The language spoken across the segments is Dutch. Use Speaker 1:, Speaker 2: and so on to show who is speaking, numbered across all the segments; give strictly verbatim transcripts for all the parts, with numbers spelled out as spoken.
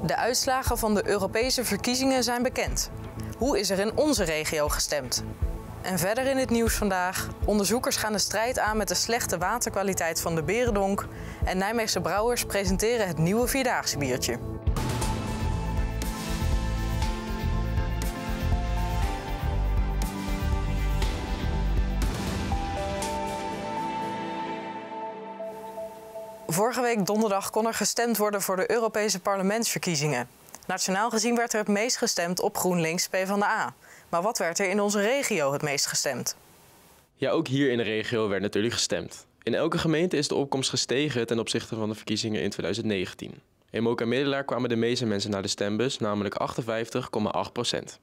Speaker 1: De uitslagen van de Europese verkiezingen zijn bekend. Hoe is er in onze regio gestemd? En verder in het nieuws vandaag. Onderzoekers gaan de strijd aan met de slechte waterkwaliteit van de Berendonck. En Nijmeegse brouwers presenteren het nieuwe Vierdaagse biertje. Vorige week donderdag kon er gestemd worden voor de Europese parlementsverkiezingen. Nationaal gezien werd er het meest gestemd op GroenLinks PvdA. Maar wat werd er in onze regio het meest gestemd?
Speaker 2: Ja, ook hier in de regio werd natuurlijk gestemd. In elke gemeente is de opkomst gestegen ten opzichte van de verkiezingen in twintig negentien. In Mook en Middelaar kwamen de meeste mensen naar de stembus, namelijk achtenvijftig komma acht procent.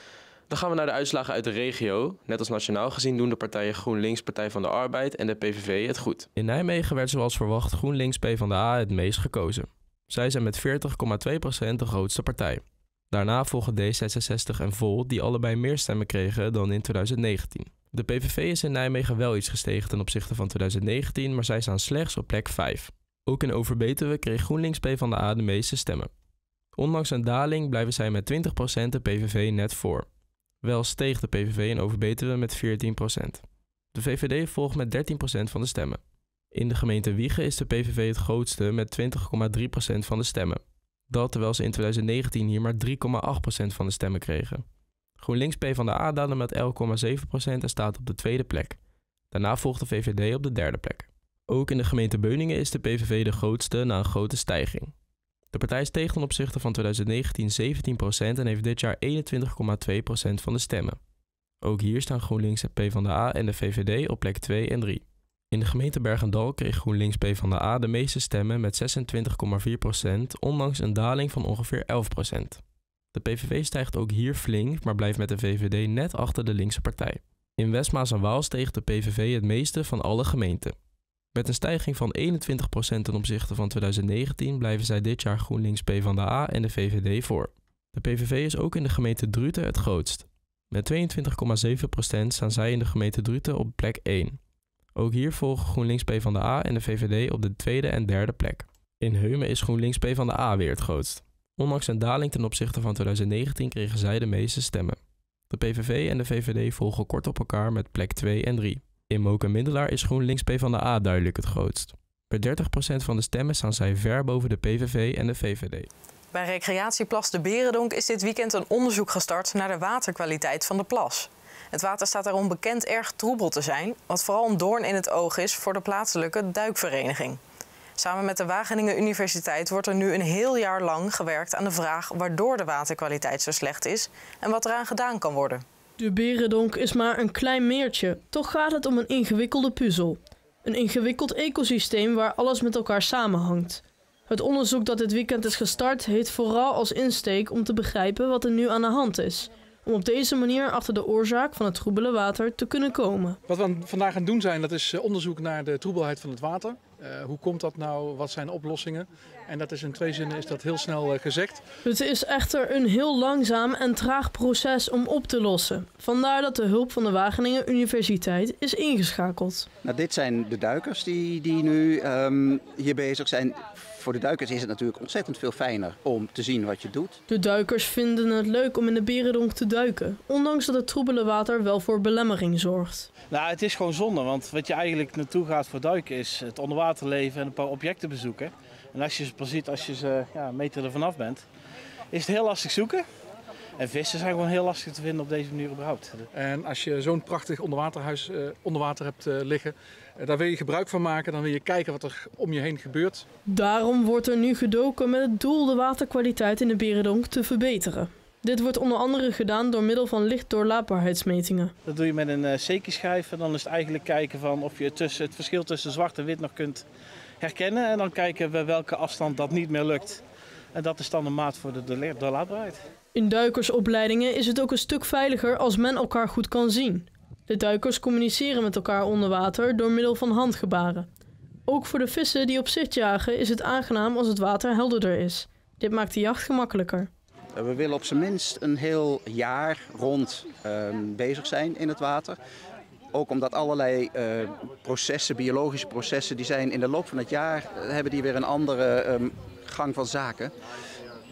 Speaker 2: Dan gaan we naar de uitslagen uit de regio. Net als nationaal gezien doen de partijen GroenLinks, Partij van de Arbeid en de P V V het goed. In Nijmegen werd zoals verwacht GroenLinks PvdA het meest gekozen. Zij zijn met veertig komma twee procent de grootste partij. Daarna volgen D zesenzestig en Volt, die allebei meer stemmen kregen dan in twintig negentien. De P V V is in Nijmegen wel iets gestegen ten opzichte van twintig negentien, maar zij staan slechts op plek vijf. Ook in Overbetuwe kreeg GroenLinks PvdA de meeste stemmen. Ondanks een daling blijven zij met twintig procent de P V V net voor. Wel steeg de P V V in Overbetuwe met veertien procent. De V V D volgt met dertien procent van de stemmen. In de gemeente Wijchen is de P V V het grootste met twintig komma drie procent van de stemmen. Dat terwijl ze in twintig negentien hier maar drie komma acht procent van de stemmen kregen. GroenLinks PvdA daalde met elf komma zeven procent en staat op de tweede plek. Daarna volgt de V V D op de derde plek. Ook in de gemeente Beuningen is de P V V de grootste na een grote stijging. De partij steeg ten opzichte van twintig negentien zeventien procent en heeft dit jaar eenentwintig komma twee procent van de stemmen. Ook hier staan GroenLinks PvdA en de V V D op plek twee en drie. In de gemeente Bergendal kreeg GroenLinks PvdA de meeste stemmen met zesentwintig komma vier procent, ondanks een daling van ongeveer elf procent. De P V V stijgt ook hier flink, maar blijft met de V V D net achter de linkse partij. In West Maas en Waal steeg de P V V het meeste van alle gemeenten. Met een stijging van eenentwintig procent ten opzichte van twintig negentien blijven zij dit jaar GroenLinks PvdA en de V V D voor. De P V V is ook in de gemeente Druten het grootst. Met tweeëntwintig komma zeven procent staan zij in de gemeente Druten op plek één. Ook hier volgen GroenLinks PvdA en de V V D op de tweede en derde plek. In Heumen is GroenLinks PvdA weer het grootst. Ondanks een daling ten opzichte van twintig negentien kregen zij de meeste stemmen. De P V V en de V V D volgen kort op elkaar met plek twee en drie. In Mook en Middelaar is GroenLinks PvdA duidelijk het grootst. Met dertig procent van de stemmen staan zij ver boven de P V V en de V V D.
Speaker 1: Bij recreatieplas de Berendonck is dit weekend een onderzoek gestart naar de waterkwaliteit van de plas. Het water staat daarom bekend erg troebel te zijn, wat vooral een doorn in het oog is voor de plaatselijke duikvereniging. Samen met de Wageningen Universiteit wordt er nu een heel jaar lang gewerkt aan de vraag waardoor de waterkwaliteit zo slecht is en wat eraan gedaan kan worden.
Speaker 3: De Berendonck is maar een klein meertje, toch gaat het om een ingewikkelde puzzel. Een ingewikkeld ecosysteem waar alles met elkaar samenhangt. Het onderzoek dat dit weekend is gestart heeft vooral als insteek om te begrijpen wat er nu aan de hand is. Om op deze manier achter de oorzaak van het troebele water te kunnen komen.
Speaker 4: Wat we vandaag gaan doen zijn, dat is onderzoek naar de troebelheid van het water. Uh, hoe komt dat nou? Wat zijn de oplossingen? En dat is in twee zinnen is dat heel snel uh, gezegd.
Speaker 3: Het is echter een heel langzaam en traag proces om op te lossen. Vandaar dat de hulp van de Wageningen Universiteit is ingeschakeld.
Speaker 5: Nou, dit zijn de duikers die, die nu um, hier bezig zijn. Voor de duikers is het natuurlijk ontzettend veel fijner om te zien wat je doet.
Speaker 3: De duikers vinden het leuk om in de Berendonck te duiken, ondanks dat het troebele water wel voor belemmering zorgt.
Speaker 6: Nou, het is gewoon zonde, want wat je eigenlijk naartoe gaat voor duiken is het onderwaterleven en een paar objecten bezoeken. En als je ze pas ziet als je ze ja, een meter ervan af bent, is het heel lastig zoeken. En vissen zijn gewoon heel lastig te vinden op deze manier überhaupt.
Speaker 4: En als je zo'n prachtig onderwaterhuis uh, onder water hebt uh, liggen, uh, daar wil je gebruik van maken. Dan wil je kijken wat er om je heen gebeurt.
Speaker 3: Daarom wordt er nu gedoken met het doel de waterkwaliteit in de Berendonck te verbeteren. Dit wordt onder andere gedaan door middel van lichtdoorlaatbaarheidsmetingen.
Speaker 6: Dat doe je met een uh, Secchi-schijf en dan is het eigenlijk kijken van of je tussen, het verschil tussen zwart en wit nog kunt herkennen. En dan kijken we welke afstand dat niet meer lukt. En dat is dan de maat voor de doorlaatbaarheid.
Speaker 3: In duikersopleidingen is het ook een stuk veiliger als men elkaar goed kan zien. De duikers communiceren met elkaar onder water door middel van handgebaren. Ook voor de vissen die op zicht jagen is het aangenaam als het water helderder is. Dit maakt de jacht gemakkelijker.
Speaker 5: We willen op zijn minst een heel jaar rond uh, bezig zijn in het water. Ook omdat allerlei uh, processen, biologische processen, die zijn in de loop van het jaar, uh, hebben die weer een andere um, gang van zaken.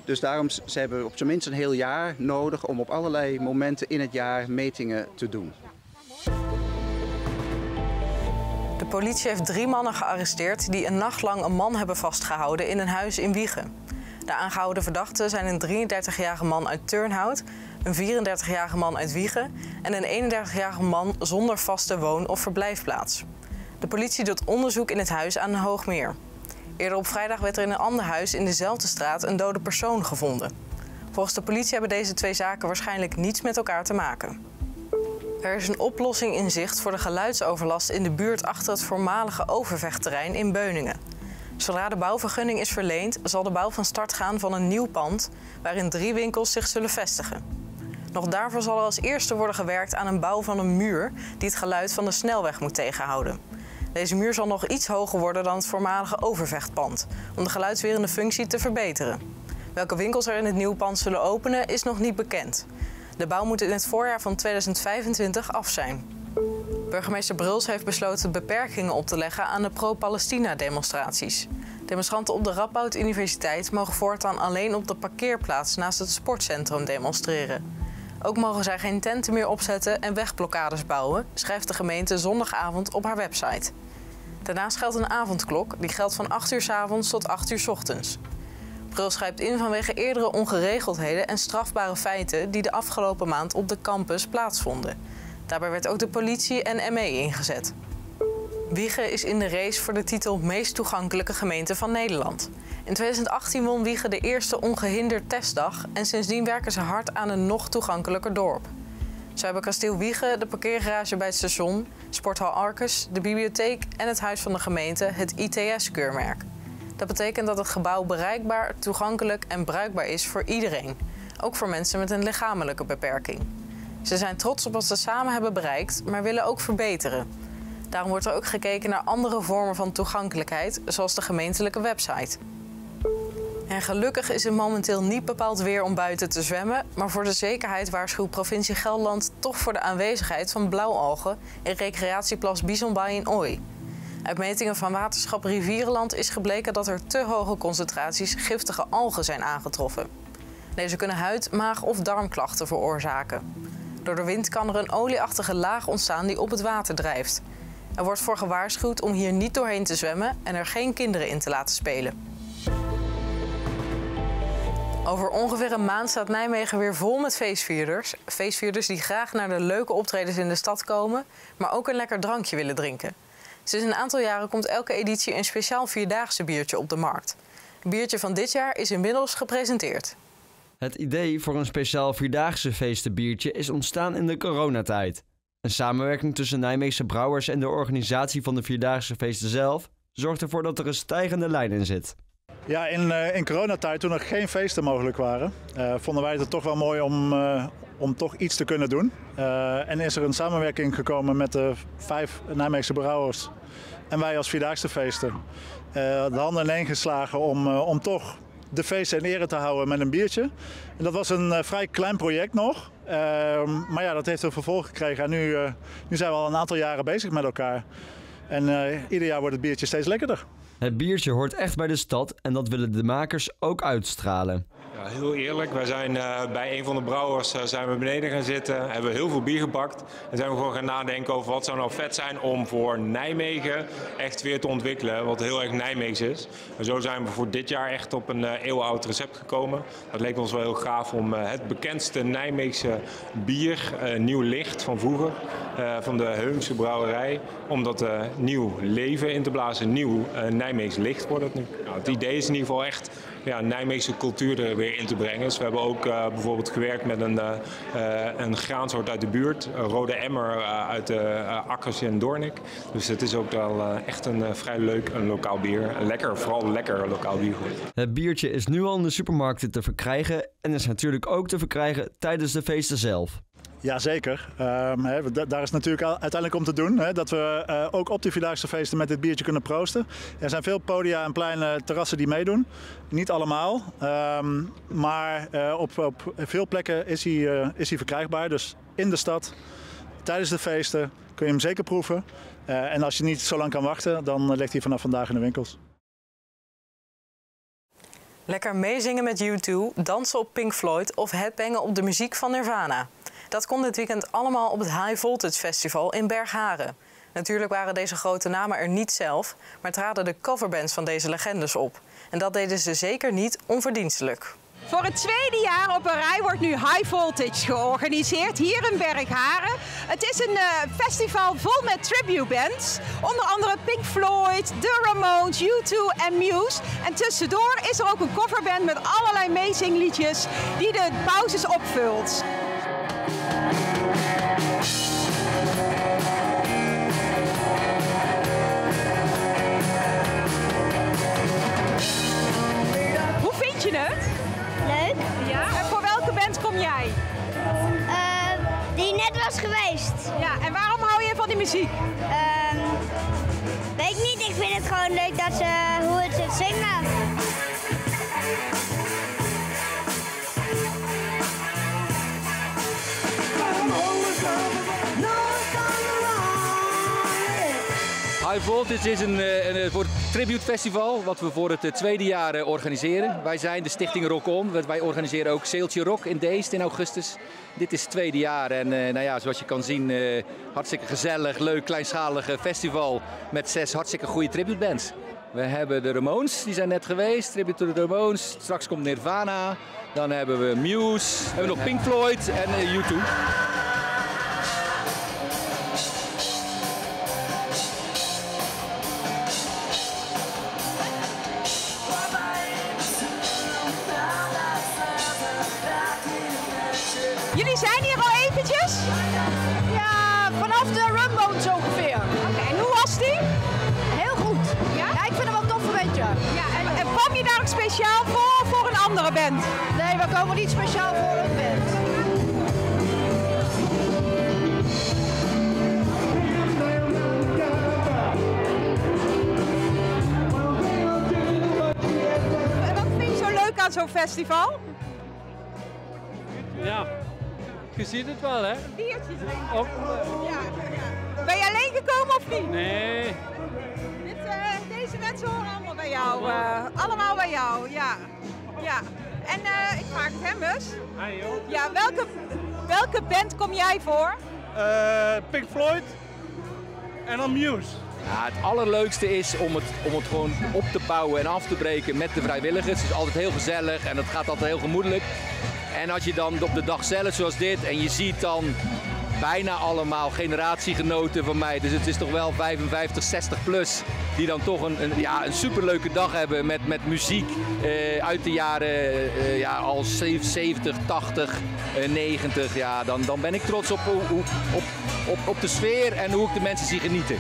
Speaker 5: Dus daarom ze hebben op zijn minst een heel jaar nodig om op allerlei momenten in het jaar metingen te doen.
Speaker 1: De politie heeft drie mannen gearresteerd die een nacht lang een man hebben vastgehouden in een huis in Wijchen. De aangehouden verdachten zijn een drieëndertigjarige man uit Turnhout, een vierendertigjarige man uit Wijchen en een eenendertigjarige man zonder vaste woon- of verblijfplaats. De politie doet onderzoek in het huis aan een Hoogmeer. Eerder op vrijdag werd er in een ander huis in dezelfde straat een dode persoon gevonden. Volgens de politie hebben deze twee zaken waarschijnlijk niets met elkaar te maken. Er is een oplossing in zicht voor de geluidsoverlast in de buurt achter het voormalige Overvechtterrein in Beuningen. Zodra de bouwvergunning is verleend, zal de bouw van start gaan van een nieuw pand waarin drie winkels zich zullen vestigen. Nog daarvoor zal er als eerste worden gewerkt aan een bouw van een muur die het geluid van de snelweg moet tegenhouden. Deze muur zal nog iets hoger worden dan het voormalige Overvechtpand, om de geluidswerende functie te verbeteren. Welke winkels er in het nieuwe pand zullen openen is nog niet bekend. De bouw moet in het voorjaar van tweeduizend vijfentwintig af zijn. Burgemeester Bruls heeft besloten beperkingen op te leggen aan de pro-Palestina-demonstraties. Demonstranten op de Radboud Universiteit mogen voortaan alleen op de parkeerplaats naast het sportcentrum demonstreren. Ook mogen zij geen tenten meer opzetten en wegblokkades bouwen, schrijft de gemeente zondagavond op haar website. Daarnaast geldt een avondklok, die geldt van acht uur 's avonds tot acht uur 's ochtends. Bruls schrijft in vanwege eerdere ongeregeldheden en strafbare feiten die de afgelopen maand op de campus plaatsvonden. Daarbij werd ook de politie en M E ingezet. Wijchen is in de race voor de titel meest toegankelijke gemeente van Nederland. In tweeduizend achttien won Wijchen de eerste ongehinderd testdag en sindsdien werken ze hard aan een nog toegankelijker dorp. Zo hebben Kasteel Wijchen, de parkeergarage bij het station, Sporthal Arcus, de bibliotheek en het huis van de gemeente het I T S-keurmerk. Dat betekent dat het gebouw bereikbaar, toegankelijk en bruikbaar is voor iedereen. Ook voor mensen met een lichamelijke beperking. Ze zijn trots op wat ze samen hebben bereikt, maar willen ook verbeteren. Daarom wordt er ook gekeken naar andere vormen van toegankelijkheid, zoals de gemeentelijke website. En gelukkig is het momenteel niet bepaald weer om buiten te zwemmen, maar voor de zekerheid waarschuwt provincie Gelderland toch voor de aanwezigheid van blauwalgen in recreatieplas Bisonbaai in Ooi. Uit metingen van waterschap Rivierenland is gebleken dat er te hoge concentraties giftige algen zijn aangetroffen. Deze kunnen huid-, maag- of darmklachten veroorzaken. Door de wind kan er een olieachtige laag ontstaan die op het water drijft. Er wordt voor gewaarschuwd om hier niet doorheen te zwemmen en er geen kinderen in te laten spelen. Over ongeveer een maand staat Nijmegen weer vol met feestvierders. Feestvierders die graag naar de leuke optredens in de stad komen, maar ook een lekker drankje willen drinken. Sinds een aantal jaren komt elke editie een speciaal vierdaagse biertje op de markt. Het biertje van dit jaar is inmiddels gepresenteerd.
Speaker 7: Het idee voor een speciaal vierdaagse feestenbiertje is ontstaan in de coronatijd. Een samenwerking tussen Nijmeegse brouwers en de organisatie van de vierdaagse feesten zelf zorgt ervoor dat er een stijgende lijn in zit.
Speaker 8: Ja, in, uh, in coronatijd, toen er geen feesten mogelijk waren, uh, vonden wij het toch wel mooi om, uh, om toch iets te kunnen doen. Uh, en is er een samenwerking gekomen met de vijf Nijmeegse brouwers en wij als vierdaagse feesten. Uh, de handen ineen geslagen om, uh, om toch de feesten in ere te houden met een biertje. En dat was een uh, vrij klein project nog. Uh, maar ja, dat heeft een vervolg gekregen. En nu, uh, nu zijn we al een aantal jaren bezig met elkaar. En uh, ieder jaar wordt het biertje steeds lekkerder.
Speaker 7: Het biertje hoort echt bij de stad en dat willen de makers ook uitstralen.
Speaker 9: Ja, heel eerlijk, wij zijn uh, bij een van de brouwers uh, zijn we beneden gaan zitten, hebben heel veel bier gepakt en zijn we gewoon gaan nadenken over wat zou nou vet zijn om voor Nijmegen echt weer te ontwikkelen, wat heel erg Nijmeegs is. En zo zijn we voor dit jaar echt op een uh, eeuwenoud recept gekomen. Dat leek ons wel heel gaaf om uh, het bekendste Nijmeegse bier, uh, Nieuw Licht van vroeger, uh, van de Heumse brouwerij, om dat uh, nieuw leven in te blazen, nieuw uh, Nijmeegs licht wordt het nu. Nou, het idee is in ieder geval echt ja, Nijmeegse cultuur er weer in te brengen. Dus we hebben ook uh, bijvoorbeeld gewerkt met een, uh, uh, een graansoort uit de buurt, een rode emmer uh, uit de uh, akkers in Doornik. Dus het is ook wel uh, echt een uh, vrij leuk een lokaal bier. Een lekker, vooral lekker lokaal bier.
Speaker 7: Het biertje is nu al in de supermarkten te verkrijgen en is natuurlijk ook te verkrijgen tijdens de feesten zelf.
Speaker 8: Jazeker. Um, he, daar is natuurlijk uiteindelijk om te doen. He, dat we uh, ook op die vierdaagse feesten met dit biertje kunnen proosten. Er zijn veel podia en pleinen terrassen die meedoen. Niet allemaal. Um, maar uh, op, op veel plekken is hij, uh, is hij verkrijgbaar. Dus in de stad, tijdens de feesten, kun je hem zeker proeven. Uh, en als je niet zo lang kan wachten, dan ligt hij vanaf vandaag in de winkels.
Speaker 1: Lekker meezingen met U twee, dansen op Pink Floyd of headbangen op de muziek van Nirvana. Dat kon dit weekend allemaal op het High Voltage Festival in Bergharen. Natuurlijk waren deze grote namen er niet zelf, maar traden de coverbands van deze legendes op. En dat deden ze zeker niet onverdienstelijk.
Speaker 10: Voor het tweede jaar op een rij wordt nu High Voltage georganiseerd hier in Bergharen. Het is een uh, festival vol met tribute bands. Onder andere Pink Floyd, The Ramones, U twee en Muse. En tussendoor is er ook een coverband met allerlei meezingliedjes die de pauzes opvult. Hoe vind je het?
Speaker 11: Leuk.
Speaker 10: Ja, en voor welke band kom jij?
Speaker 11: Uh, die net was geweest.
Speaker 10: Ja, en waarom hou je van die muziek?
Speaker 11: Uh, weet ik niet, ik vind het gewoon leuk dat ze, hoe het het zingen.
Speaker 12: High Voltage is een, een, een, een tribute festival wat we voor het tweede jaar organiseren. Wij zijn de stichting Rock On. Wij organiseren ook Zeeltje Rock in Deest in augustus. Dit is het tweede jaar en uh, nou ja, zoals je kan zien, uh, hartstikke gezellig, leuk, kleinschalig festival met zes hartstikke goede tribute bands. We hebben de Ramones, die zijn net geweest, tribute to de Ramones. Straks komt Nirvana, dan hebben we Muse, we hebben nog Pink Floyd en uh, U twee.
Speaker 10: Jullie zijn hier al eventjes?
Speaker 13: Ja, vanaf de Ramones ongeveer.
Speaker 10: Oké, okay, en hoe was die?
Speaker 13: Heel goed.
Speaker 10: Ja?
Speaker 13: Ja, ik vind hem wel tof, weet je.
Speaker 10: Ja, en, en kwam je daar ook speciaal voor of voor een andere band?
Speaker 13: Nee, we komen niet speciaal voor een band.
Speaker 10: En wat vind je zo leuk aan zo'n festival?
Speaker 14: Ja. Je ziet het wel, hè?
Speaker 10: Een biertje drinken.
Speaker 14: Op.
Speaker 10: Ja, ja. Ben je alleen gekomen of niet?
Speaker 14: Nee.
Speaker 10: Dit, uh, deze mensen horen allemaal bij jou. Uh, allemaal bij jou, ja. ja. En uh, ik vraag het hem eens.
Speaker 14: Hey, joh.
Speaker 10: Ja, welke, welke band kom jij voor?
Speaker 15: Uh, Pink Floyd en dan Muse.
Speaker 12: Ja, het allerleukste is om het, om het gewoon op te bouwen en af te breken met de vrijwilligers. Het is altijd heel gezellig en het gaat altijd heel gemoedelijk. En als je dan op de dag zelf zoals dit en je ziet dan bijna allemaal generatiegenoten van mij. Dus het is toch wel vijfenvijftig, zestig plus die dan toch een, een, ja, een superleuke dag hebben met, met muziek uh, uit de jaren uh, ja, al zeventig, tachtig, uh, negentig. Ja, dan, dan ben ik trots op, op, op, op, op de sfeer en hoe ik de mensen zie genieten.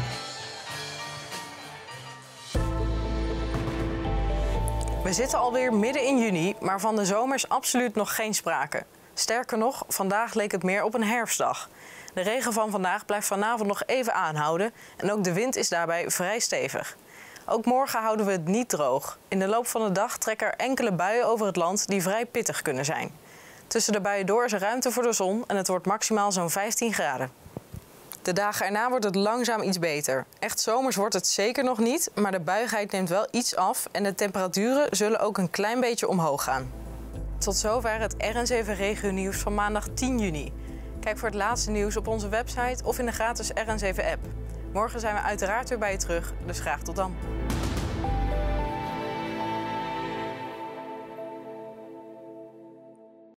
Speaker 1: We zitten alweer midden in juni, maar van de zomer is absoluut nog geen sprake. Sterker nog, vandaag leek het meer op een herfstdag. De regen van vandaag blijft vanavond nog even aanhouden en ook de wind is daarbij vrij stevig. Ook morgen houden we het niet droog. In de loop van de dag trekken er enkele buien over het land die vrij pittig kunnen zijn. Tussen de buien door is er ruimte voor de zon en het wordt maximaal zo'n vijftien graden. De dagen erna wordt het langzaam iets beter. Echt zomers wordt het zeker nog niet, maar de buigheid neemt wel iets af en de temperaturen zullen ook een klein beetje omhoog gaan. Tot zover het R N zeven Regio Nieuws van maandag tien juni. Kijk voor het laatste nieuws op onze website of in de gratis R N zeven app. Morgen zijn we uiteraard weer bij je terug, dus graag tot dan.